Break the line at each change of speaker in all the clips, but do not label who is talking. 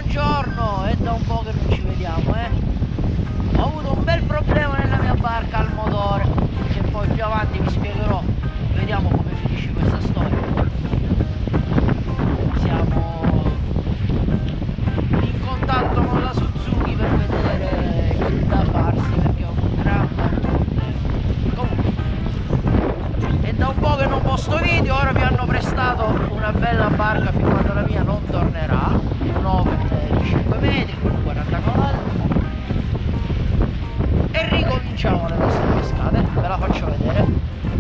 buongiorno, è da un po' che non ci vediamo, Ho avuto un bel problema nella mia barca al motore, che poi più avanti vi spiegherò, vediamo come finisce questa storia. Siamo in contatto con la Suzuki per vedere che da farsi, perché ho un grande problema. Comunque, è da un po' che non posto video, ora mi hanno prestato una bella barca firmata la mia, non tornerà, un open di 5 metri con 40 cavalli, e ricominciamo le nostre pescate, ve la faccio vedere.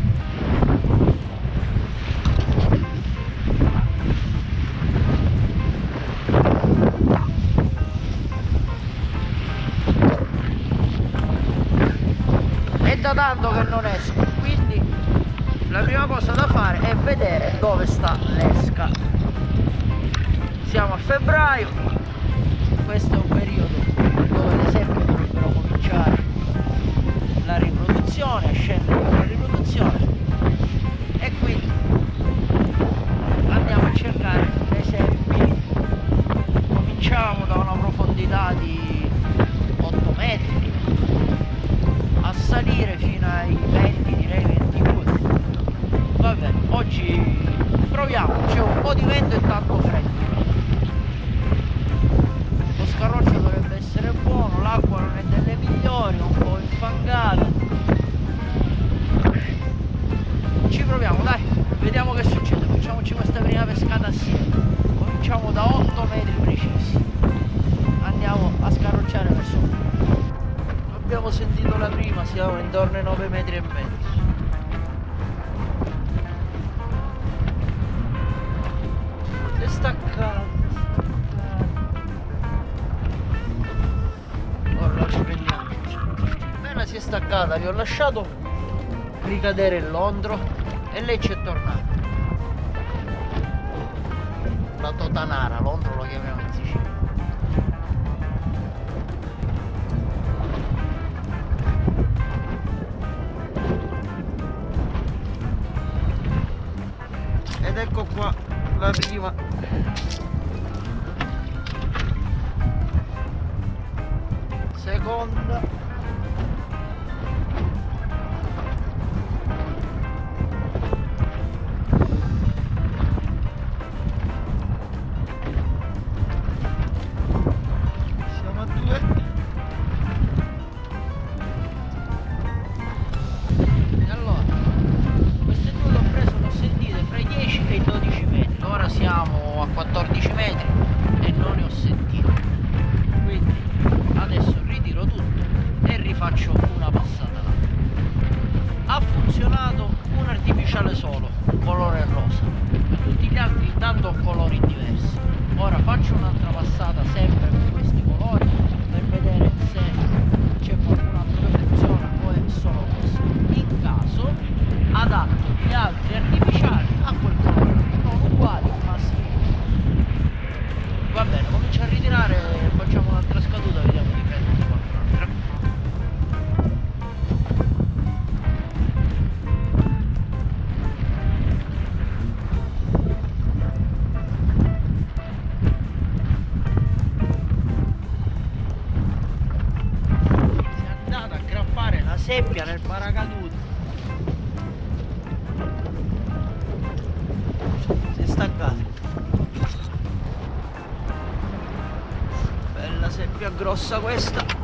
È da tanto che non esco, quindi la prima cosa da fare è vedere dove sta l'esca. Siamo a febbraio, questo è un periodo dove le seppie dovrebbero cominciare la riproduzione, a scendere con la riproduzione, e quindi andiamo a cercare le seppie. Cominciamo da una profondità di 8 metri a salire fino ai 20, direi 22. Va bene, oggi proviamo, c'è un po' di vento e tanto freddo. Lo scarroccio dovrebbe essere buono, l'acqua non è delle migliori, un po' infangata. Ci proviamo, dai, vediamo che succede, facciamoci questa prima pescata assieme. Cominciamo da 8 metri precisi, andiamo a scarrocciare verso fuori. Abbiamo sentito la prima, siamo intorno ai 9 metri e mezzo. È staccata. Ora la riprendiamo. Appena si è staccata vi ho lasciato ricadere il londro e lei ci è tornata. La totanara, londro lo chiamiamo in Sicilia. Ed ecco qua la prima. Seconda. Siamo a 2. E allora, queste due l'ho preso, l'ho sentite fra i 10 e i 12 metri. Ora siamo a 14 metri e non ne ho sentito. Quindi adesso ritiro tutto e rifaccio una passata là. Ha funzionato un artificiale solo, colore rosa, tutti gli altri intanto colori diversi. Ora faccio un'altra passata sempre con questi colori per vedere se c'è qualcun altro che funziona o è solo questo. In caso adatto gli altri artificiali a quel colore, non uguali ma simili. Va bene, comincio a ritirare e facciamo un'altra scaduta, vediamo di prendere qualcun'altra. Si è andata a aggrappare la seppia nel paracadute. Si è staccata. Bella seppia grossa questa.